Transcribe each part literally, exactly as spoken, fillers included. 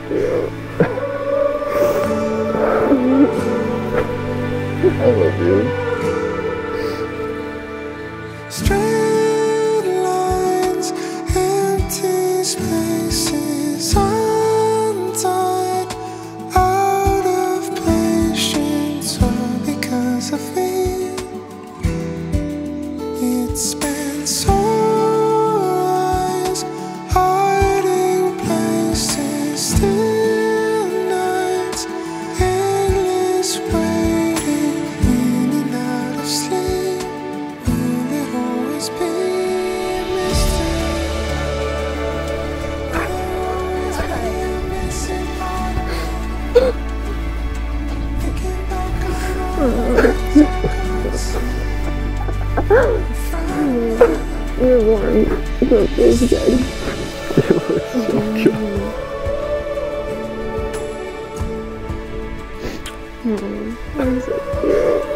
cute. I love you. Straight lines, empty spaces, undone, out of patience, all because of me. It's been so wise, hiding places, still nights, endless waiting, in and out of sleep. Will it always be a mystery? Will there always be a missing part? Thinking back on all the things I couldn't see. You're warm. That feels good. You look so cute. Oh, I'm so cute.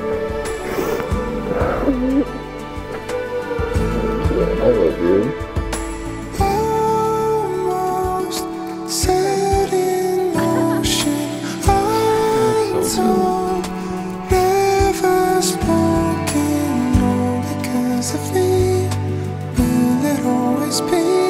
I love you. Almost set in motion, untold, never spoken, all because of me. Will it always be